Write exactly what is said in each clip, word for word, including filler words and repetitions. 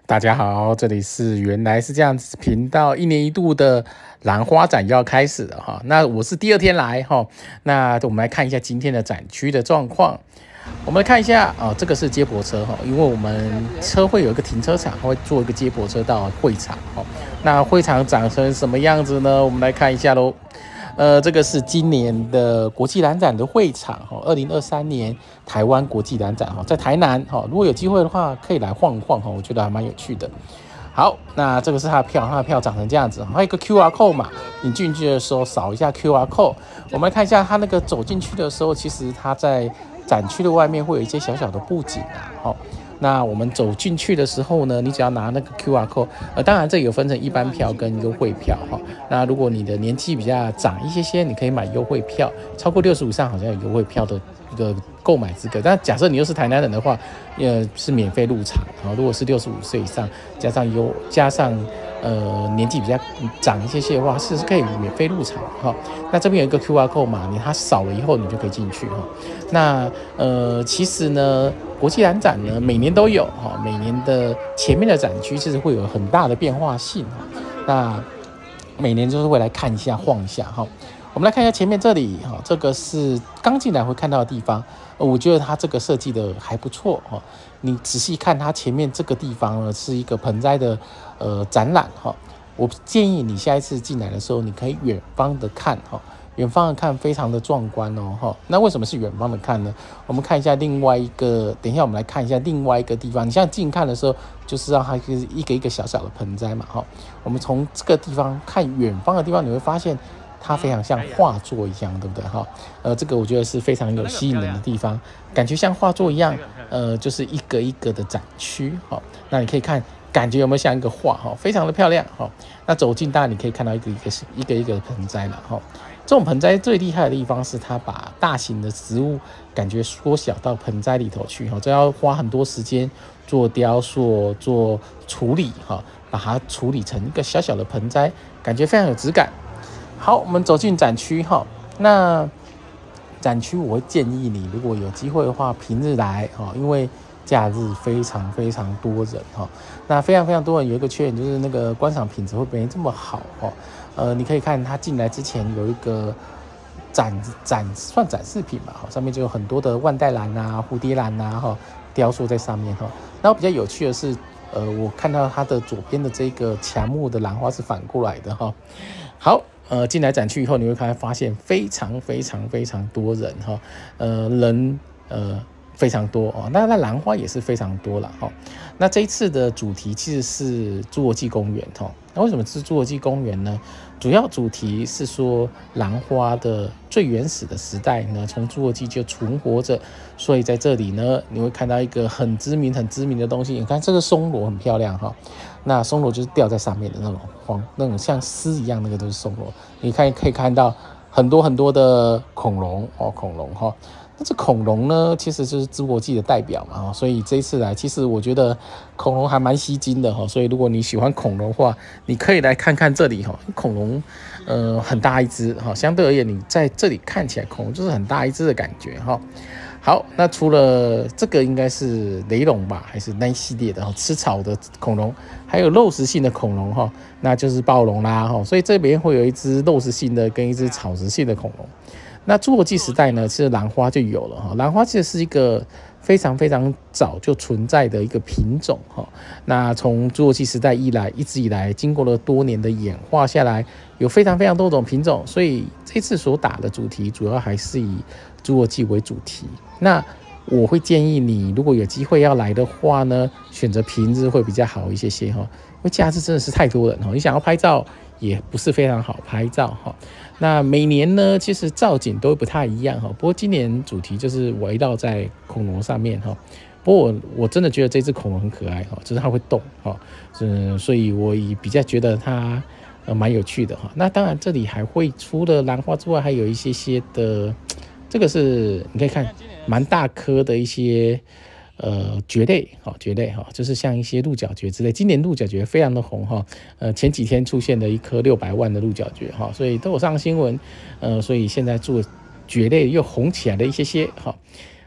大家好，这里是原来是这样子频道，一年一度的兰花展又要开始了哈。那我是第二天来哈，那我们来看一下今天的展区的状况。我们来看一下啊、哦，这个是接驳车哈，因为我们车会有一个停车场，会做一个接驳车到会场哈。那会场长成什么样子呢？我们来看一下喽。呃，这个是今年的国际兰展的会场哈，二零二三年台湾国际兰展哈，在台南哈，如果有机会的话，可以来晃一晃哈，我觉得还蛮有趣的。好，那这个是它的票，它的票长成这样子，还有一个 Q R code 嘛，你进去的时候扫一下 Q R code。我们来看一下它那个走进去的时候，其实它在展区的外面会有一些小小的布景啊，哈。那我们走进去的时候呢，你只要拿那个 Q R code， 呃，当然这有分成一般票跟优惠票哈。那如果你的年纪比较长一些些，你可以买优惠票，超过六十五以上好像有优惠票的一个购买资格。但假设你又是台南人的话，呃，是免费入场。然后如果是六十五岁以上，加上优加上呃年纪比较长一些些的话，是可以免费入场哈。那这边有一个 Q R code 嘛，你它扫了以后，你就可以进去哈。那呃，其实呢，国际兰展呢每年都有哈，每年的前面的展区其实会有很大的变化性哈。那每年就是会来看一下、晃一下哈。我们来看一下前面这里哈，这个是刚进来会看到的地方，我觉得它这个设计的还不错哈。你仔细看它前面这个地方呢，是一个盆栽的呃展览哈。我建议你下一次进来的时候，你可以远方的看哈。远方的看非常的壮观哦，哈。那为什么是远方的看呢？我们看一下另外一个，等一下我们来看一下另外一个地方。你像近看的时候，就是让它是一个一个小小的盆栽嘛，哈。我们从这个地方看远方的地方，你会发现它非常像画作一样，对不对？哈，呃，这个我觉得是非常有吸引人的地方，感觉像画作一样，呃，就是一个一个的展区，哈。那你可以看。感觉有没有像一个画哈，非常的漂亮哈。那走近当然你可以看到一个一个一个一个盆栽了哈。这种盆栽最厉害的地方是它把大型的植物感觉缩小到盆栽里头去哈，这要花很多时间做雕塑、做处理哈，把它处理成一个小小的盆栽，感觉非常有质感。好，我们走进展区哈。那展区我会建议你，如果有机会的话，平日来哈，因为假日非常非常多人哈，那非常非常多人有一个缺点就是那个观赏品质会没这么好哈。呃，你可以看他进来之前有一个展展算展示品吧，上面就有很多的万代兰啊、蝴蝶兰啊哈雕塑在上面哈。然后比较有趣的是，呃，我看到它的左边的这个墙木的兰花是反过来的哈。好。呃，进来展区以后，你会看发现非常非常非常多人哈，呃，人呃。非常多哦，那那兰花也是非常多了哈。那这一次的主题其实是侏罗纪公园哈。那为什么是侏罗纪公园呢？主要主题是说兰花的最原始的时代呢，从侏罗纪就存活着，所以在这里呢，你会看到一个很知名、很知名的东西。你看这个松萝很漂亮哈，那松萝就是吊在上面的那种黄，那种像丝一样，那个都是松萝。你看可以看到很多很多的恐龙哦，恐龙哈。那这恐龙呢，其实就是侏罗纪的代表嘛，所以这一次来，其实我觉得恐龙还蛮吸睛的哈。所以如果你喜欢恐龙的话，你可以来看看这里哈。恐龙，呃，很大一只哈，相对而言，你在这里看起来恐龙就是很大一只的感觉哈。好，那除了这个应该是雷龙吧，还是那一系列的吃草的恐龙，还有肉食性的恐龙哈，那就是暴龙啦哈。所以这边会有一只肉食性的跟一只草食性的恐龙。那侏罗纪时代呢，其实兰花就有了哈。兰花其实是一个非常非常早就存在的一个品种哈。那从侏罗纪时代以来，一直以来，经过了多年的演化下来，有非常非常多种品种。所以这次所打的主题，主要还是以侏罗纪为主题。那我会建议你，如果有机会要来的话呢，选择平日会比较好一些些哈。因为假日真的是太多人哈，你想要拍照也不是非常好拍照哈。那每年呢，其实造景都不太一样哈。不过今年主题就是围绕在恐龙上面哈。不过我我真的觉得这只恐龙很可爱哈，就是它会动哈，嗯，所以我也比较觉得它呃蛮有趣的哈。那当然这里还会除了兰花之外，还有一些些的，这个是你可以看蛮大颗的一些。呃，蕨类，哈、哦，蕨类，哈、哦，就是像一些鹿角蕨之类。今年鹿角蕨非常的红，哈、哦，呃，前几天出现了一颗六百万的鹿角蕨，哈、哦，所以都有上新闻，呃，所以现在做蕨类又红起来了一些些，哈、哦。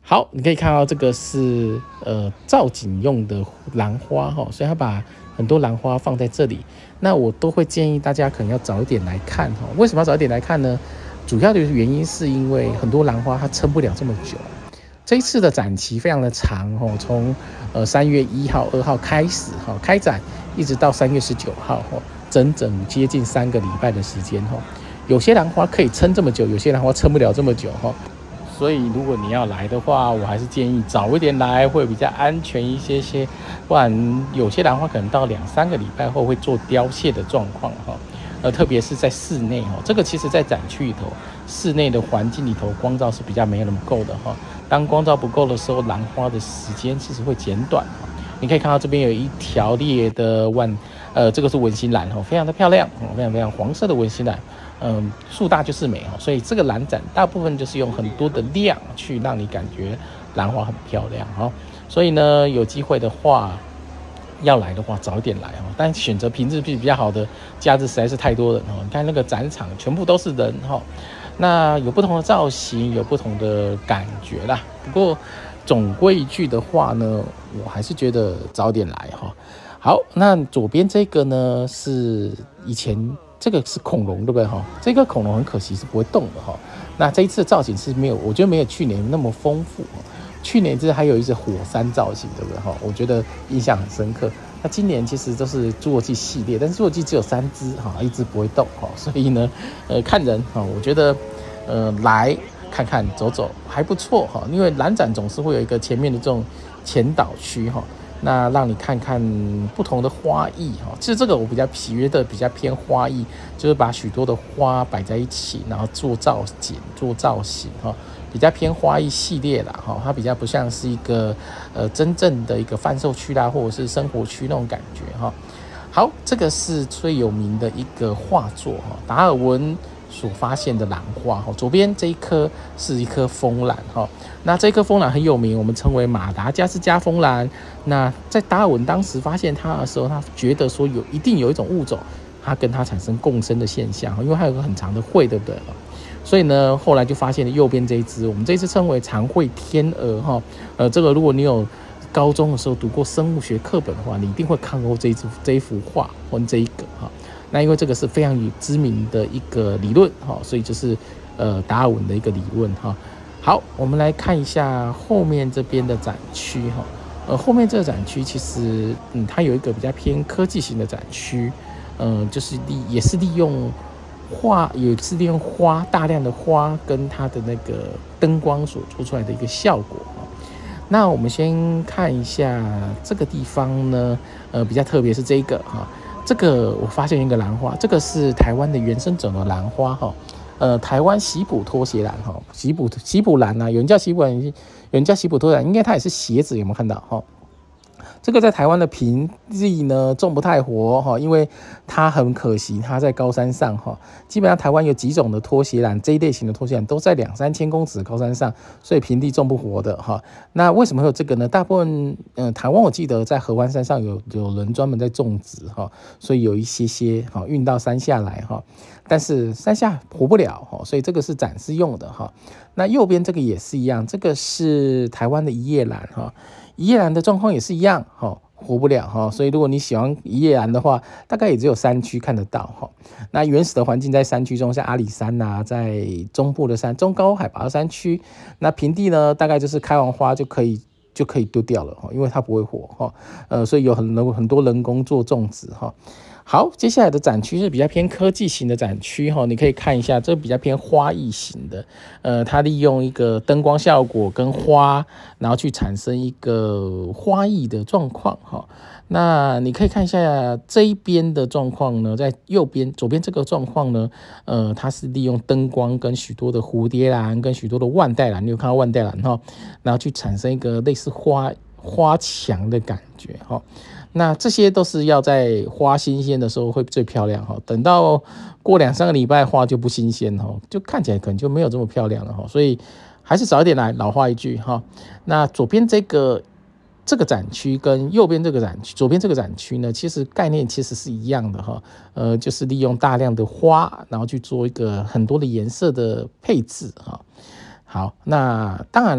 好，你可以看到这个是呃造景用的兰花哈，所以它把很多兰花放在这里。那我都会建议大家可能要早一点来看哈。为什么要早一点来看呢？主要的原因是因为很多兰花它撑不了这么久。这一次的展期非常的长哦，从呃三月一号、二号开始哈开展，一直到三月十九号哈，整整接近三个礼拜的时间哈。有些兰花可以撑这么久，有些兰花撑不了这么久哈。所以如果你要来的话，我还是建议早一点来，会比较安全一些些。不然有些兰花可能到两三个礼拜后会做凋谢的状况哈。呃，特别是在室内哈，这个其实在展区里头，室内的环境里头光照是比较没有那么够的哈。当光照不够的时候，兰花的时间其实会减短哈。你可以看到这边有一条列的万，呃，这个是文心兰哈，非常的漂亮，非常非常黄色的文心兰。嗯，树大就是美哈，所以这个兰展大部分就是用很多的量去让你感觉兰花很漂亮哈。所以呢，有机会的话，要来的话早一点来哈。但选择平日比较好的假日实在是太多人哈。你看那个展场全部都是人哈，那有不同的造型，有不同的感觉啦。不过总归一句的话呢，我还是觉得早点来哈。好，那左边这个呢是以前。这个是恐龙，对不对哈？这个恐龙很可惜是不会动的哈。那这一次的造型是没有，我觉得没有去年那么丰富。去年这还有一只火山造型，对不对哈？我觉得印象很深刻。那今年其实都是侏罗纪系列，但是侏罗纪只有三只哈，一只不会动哈。所以呢，呃，看人哈，我觉得呃来看看走走还不错哈。因为兰展总是会有一个前面的这种前导区哈。那让你看看不同的花艺哈，其实这个我比较觉得比较偏花艺，就是把许多的花摆在一起，然后做造景、做造型哈，比较偏花艺系列啦哈，它比较不像是一个呃真正的一个贩售区啦，或者是生活区那种感觉哈。好，这个是最有名的一个画作哈，达尔文所发现的兰花哈，左边这一颗是一颗枫兰哈，那这颗枫兰很有名，我们称为马达加斯加枫兰。那在达尔文当时发现它的时候，他觉得说有一定有一种物种，它跟它产生共生的现象，因为它有个很长的喙，对不对？所以呢，后来就发现了右边这一只，我们这一只称为长喙天鹅哈。呃，这个如果你有高中的时候读过生物学课本的话，你一定会看过这一只这一幅画或这一个哈。那因为这个是非常有知名的一个理论哈，所以就是呃达尔文的一个理论哈。好，我们来看一下后面这边的展区哈。呃，后面这个展区其实嗯，它有一个比较偏科技型的展区，呃，就是利也是利用花，也是利用花大量的花跟它的那个灯光所做出来的一个效果。那我们先看一下这个地方呢，呃，比较特别是这一个哈。这个我发现一个兰花，这个是台湾的原生种的兰花哈，呃，台湾喜卜拖鞋兰哈，喜卜喜卜兰啊，有人叫喜卜兰，有人叫喜卜拖鞋兰，应该它也是鞋子，有没有看到哈？这个在台湾的平地呢种不太活哈，因为它很可惜，它在高山上哈。基本上台湾有几种的拖鞋兰，这一类型的拖鞋兰都在两三千公尺的高山上，所以平地种不活的哈。那为什么会有这个呢？大部分嗯、呃，台湾我记得在合欢山上有有人专门在种植哈，所以有一些些哈运到山下来哈，但是山下活不了哈，所以这个是展示用的哈。那右边这个也是一样，这个是台湾的一叶兰哈。一叶兰的状况也是一样，哈，活不了哈，所以如果你喜欢一叶兰的话，大概也只有山区看得到哈。那原始的环境在山区中，像阿里山呐、啊，在中部的山中高海拔的山区，那平地呢，大概就是开完花就可以就可以丢掉了哈，因为它不会活哈，呃，所以有很多很多人工做种植哈。好，接下来的展区是比较偏科技型的展区哈，你可以看一下，这比较偏花艺型的，呃，它利用一个灯光效果跟花，然后去产生一个花艺的状况哈。那你可以看一下这一边的状况呢，在右边左边这个状况呢，呃，它是利用灯光跟许多的蝴蝶兰跟许多的万代兰，你有看到万代兰哈，然后去产生一个类似花花墙的感觉哈。那这些都是要在花新鲜的时候会最漂亮哈，等到过两三个礼拜花就不新鲜哈，就看起来可能就没有这么漂亮了哈，所以还是早一点来。老话一句哈，那左边这个这个展区跟右边这个展区，左边这个展区呢，其实概念其实是一样的哈，呃，就是利用大量的花，然后去做一个很多的颜色的配置哈。好，那当然了。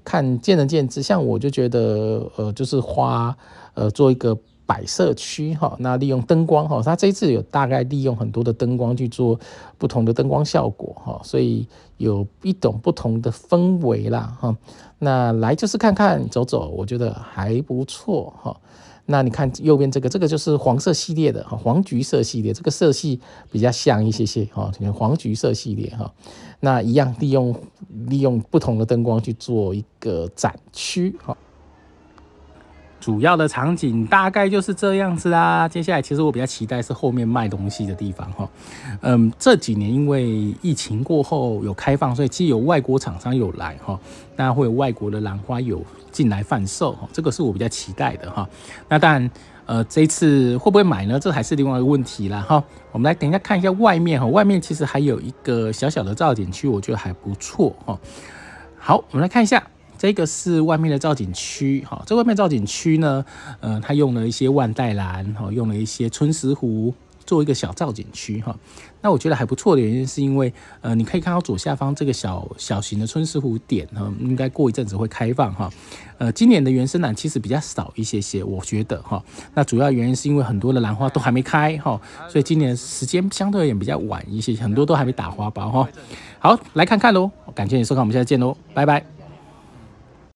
看见仁见智。像我就觉得，呃，就是花呃做一个摆设区哈，那利用灯光哈，它这一次有大概利用很多的灯光去做不同的灯光效果哈，所以有一种不同的氛围啦哈。那来就是看看走走，我觉得还不错哈。那你看右边这个，这个就是黄色系列的哈，黄橘色系列，这个色系比较像一些些哈，黄橘色系列哈。那一样利用利用不同的灯光去做一个展区哈。主要的场景大概就是这样子啦。接下来其实我比较期待是后面卖东西的地方哈。嗯，这几年因为疫情过后有开放，所以其实有外国厂商有来哈，那会有外国的兰花有进来贩售哈，这个是我比较期待的哈。那当然，呃，这一次会不会买呢？这还是另外一个问题啦哈。我们来等一下看一下外面哈，外面其实还有一个小小的造景区，我觉得还不错哈。好，我们来看一下。这个是外面的造景区，哈，这外面造景区呢，呃，它用了一些万代兰，哈，用了一些春石斛做一个小造景区，哈。那我觉得还不错的原因是因为，呃，你可以看到左下方这个小小型的春石斛点，哈，应该过一阵子会开放，哈。呃，今年的原生兰其实比较少一些些，我觉得，哈。那主要原因是因为很多的兰花都还没开，哈，所以今年时间相对而言比较晚一些，很多都还没打花苞，哈。好，来看看喽，感谢你收看，我们下次见喽，拜拜。